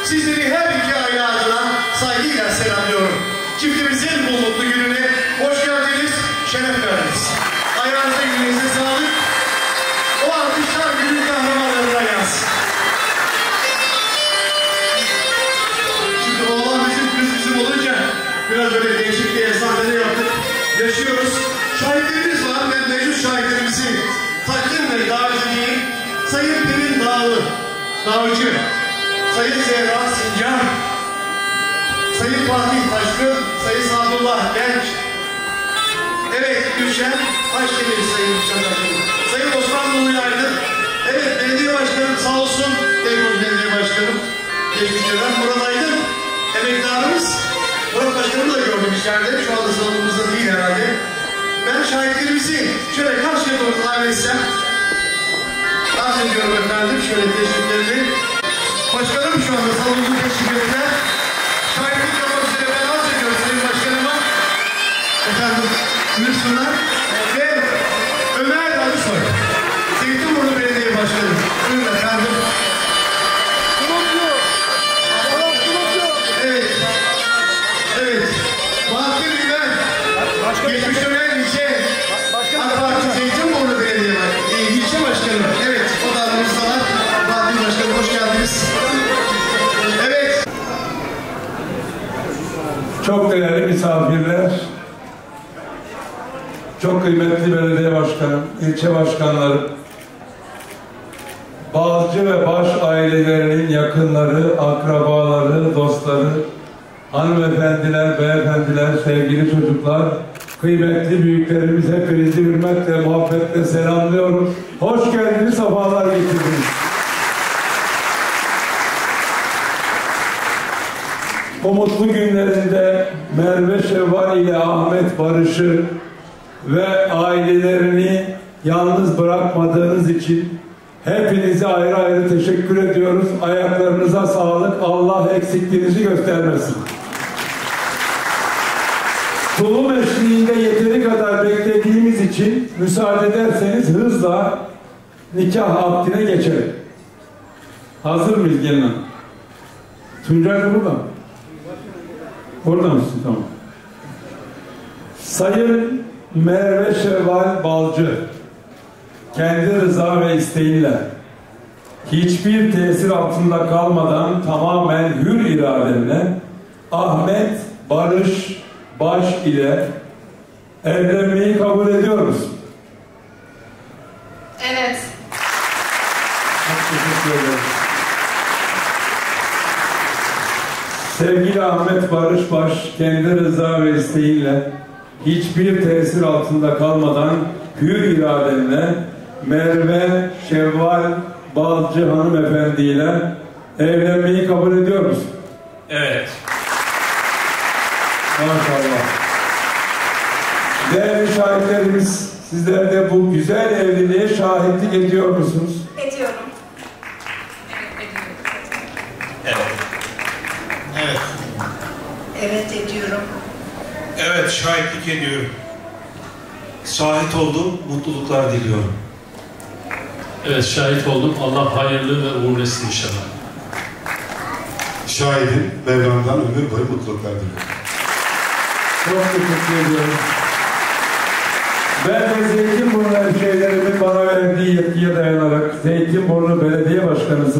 sizleri her iki ayağından saygıyla selamlıyorum. Çiftimizin bu mutlu gününe hoş geldiniz, şeref verdiniz. Ayağınıza yüreğinize sağlık. O alkışlar günün kahramanlarına yansın. Şimdi oğlan bizim, kız bizim olunca biraz öyle değişik bir efsane yaptık. Yaşıyoruz. Şahitlerimiz var ve mevcut şahitlerimizi takdimle davet edeyim. Sayın Pelin Dağcı, Sayın Zehra Sincan, Sayın Fatih Taşkın, Sayın Sadullah Genç, evet Gülşen Taşdemir Sayın Taşkın, Sayın Osman Nuri Aydın, evet belediye başkanım sağ olsun, Beykoz Belediye Başkanım, geçmiş dönem Murat Aydın, emektarımız, Murat Başkanımı da gördüm içeride, şu anda salonumuzda değil herhalde. Ben şahitlerimizi şöyle karşıya doğru davet etsem, arz ediyorum efendim, şöyle teşviklerini. Başkanım şu anda salonumuzu teşvik ettiler. Şahitlik yapmak üzere ben arz ediyorum Sayın Başkanıma. Efendim, buyursunlar. Ve Ömer Arısoy, Zeytinburnu Belediye Başkanı. Buyurun efendim. Evet. Evet. Bahattin Ünver, geçmiş dönem ilçe AK Parti Zeytinburnu Belediye İlçe Başkanı. Evet, o da aramızdalar. Bahattin Başkanım, hoş geldiniz. Evet. Çok değerli misafirler, çok kıymetli belediye başkanım, ilçe başkanları, Balcı ve Baş ailelerinin yakınları, akrabaları, dostları, hanımefendiler, beyefendiler, sevgili çocuklar, kıymetli büyüklerimiz, hepinizi hürmetle, muhabbetle selamlıyorum. Hoş geldiniz, sefalar getirdiniz. Bu mutlu günlerinde Merve Şevval ile Ahmet Barış'ı ve ailelerini yalnız bırakmadığınız için hepinize ayrı ayrı teşekkür ediyoruz. Ayaklarınıza sağlık. Allah eksikliğinizi göstermesin. Tulum eşliğinde yeteri kadar beklediğimiz için müsaade ederseniz hızla nikah akdine geçelim. Hazır mıyız gelin hanım? Tuncay da burada mı? Orada mısın? Tamam. Sayın Merve Şevval Balcı, kendi rıza ve isteğiyle hiçbir tesir altında kalmadan tamamen hür iradenle Ahmet Barış Baş ile evlenmeyi kabul ediyoruz. Evet. Çok teşekkür ederim. Sevgili Ahmet Barış Baş, kendi rıza ve isteğiyle hiçbir tesir altında kalmadan hür iradenle Merve Şevval Balcı hanımefendi ile evlenmeyi kabul ediyor musun? Evet. Maşallah. Değerli şahitlerimiz, sizler de bu güzel evliliğe şahitlik ediyor musunuz? Ediyorum. Evet. Evet. Evet ediyorum. Evet, şahitlik ediyorum. Şahit oldum, mutluluklar diliyorum. Evet, şahit oldum. Allah hayırlı ve uğurlu etsin inşallah. Şahidim, Mevlam'dan ömür boyu mutluluklar diliyorum. Çok teşekkür ediyorum. Ben de Zeytinburnu hemşehrilerimin bana verdiği yetkiye dayanarak Zeytinburnu Belediye Başkanı'nın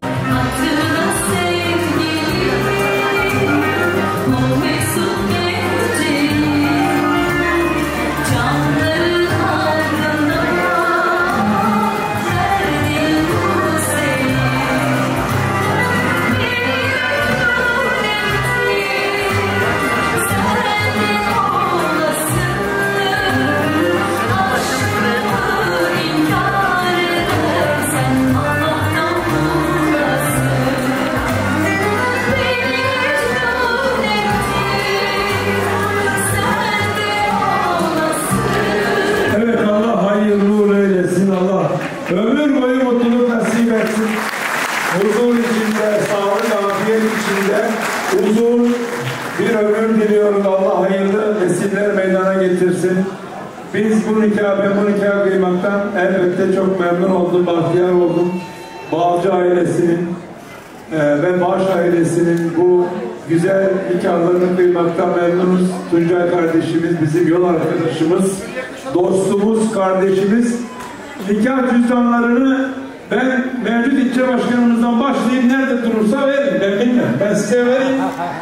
ömür boyu mutluluk nasip etsin. Huzur içinde, sağlık, afiyet içinde uzun bir ömür diliyoruz. Allah hayırlı nesiller meydana getirsin. Biz bu nikah, ben bu nikah kıymaktan elbette çok memnun oldum, bahtiyar oldum. Balcı ailesinin ve Bağış ailesinin bu güzel nikahlarını kıymaktan memnunuz. Tuncay kardeşimiz, bizim yol arkadaşımız, dostumuz, kardeşimiz. Nikah cüzdanlarını ben mevcut ilçe başkanımızdan başlayıp nerede durursa verin. Ben bilmem. Ben size vereyim.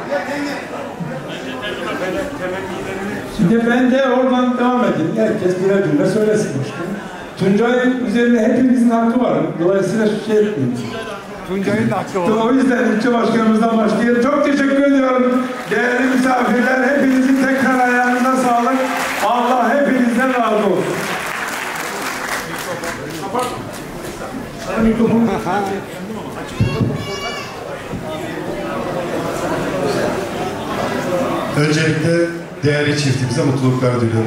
Şimdi ben de oradan devam edeyim. Herkes birer cümle söylesin başkanım. Tuncay üzerinde hepimizin hakkı var. Dolayısıyla şey etmeyin. Tuncay'ın da hakkı var. O yüzden ilçe başkanımızdan başlayalım. Çok teşekkür ediyorum. Değerli misafirler, hepinizin tekrar ayağınıza sağlık. Allah hepinizden razı olsun. Öncelikle değerli çiftimize mutluluklar diliyorum.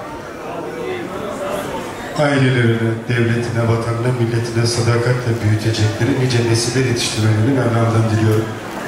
Ailelerine, devletine, vatanına, milletine sadakatle büyütecekleri nice nesiller yetiştirmelerini Mevlam'dan diliyorum.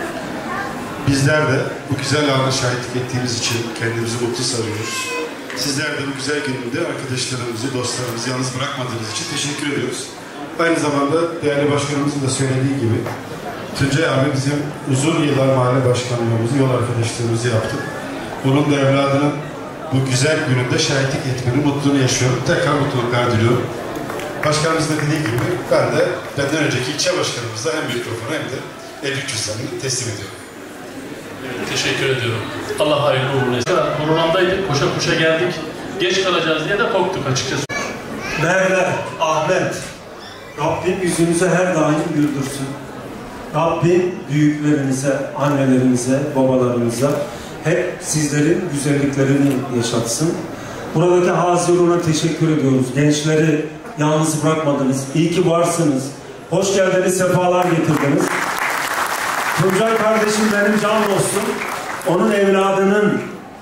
Bizler de bu güzel ana şahitlik ettiğimiz için kendimizi mutlu sanıyoruz. Sizler de bu güzel gününde arkadaşlarımızı, dostlarımızı yalnız bırakmadığınız için teşekkür ediyoruz. Aynı zamanda değerli başkanımızın da söylediği gibi Tuncay abi bizim uzun yıllar mahalle başkanlığımızı, yol arkadaşlığımızı yaptı. Bunun da evladının bu güzel gününde şahitlik etmenin mutluluğunu yaşıyorum. Tekrar mutluluklar diliyorum. Başkanımız da dediği gibi ben de benden önceki ilçe başkanımıza hem mikrofonu hem de evlilik cüzdanını teslim ediyorum. Teşekkür ediyorum. Allah hayırlı uğurlu etsin. Programdaydık, koşa koşa geldik. Geç kalacağız diye de korktuk açıkçası. Merve, Ahmet, Rabbim yüzünüze her daim güldürsün. Rabbim büyüklerinize, annelerinize, babalarınıza hep sizlerin güzelliklerini yaşatsın. Buradaki Hazirun'a teşekkür ediyoruz. Gençleri yalnız bırakmadınız. İyi ki varsınız. Hoş geldiniz, sefalar getirdiniz. Tuncay kardeşim benim can dostum. Onun evladının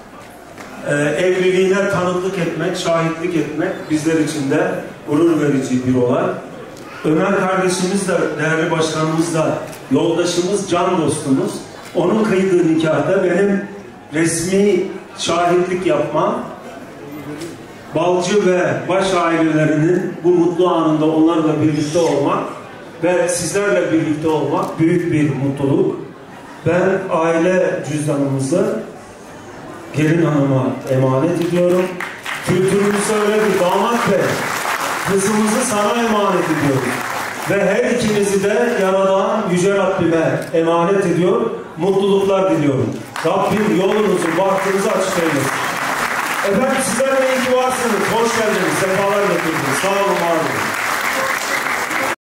evliliğine tanıklık etmek, şahitlik etmek bizler için de gurur verici bir olay. Ömer kardeşimiz de, değerli başkanımız da yoldaşımız, can dostumuz. Onun kıydığı nikahta benim resmi şahitlik yapmam, Balcı ve baş ailelerinin bu mutlu anında onlarla birlikte olmak ve sizlerle birlikte olmak büyük bir mutluluk. Ben aile cüzdanımızı gelin hanıma emanet ediyorum. Kültürümüzde öyle bir damat bey, kızımızı sana emanet ediyorum. Ve her ikinizi de Yaradan Yüce Rabbime emanet ediyor. Mutluluklar diliyorum. Rabbim yolunuzu, bahtınızı açık eylesin. Efendim sizler de iyi ki varsınız. Hoş geldiniz. Sefalar getirdiniz. Sağ olun, var olun.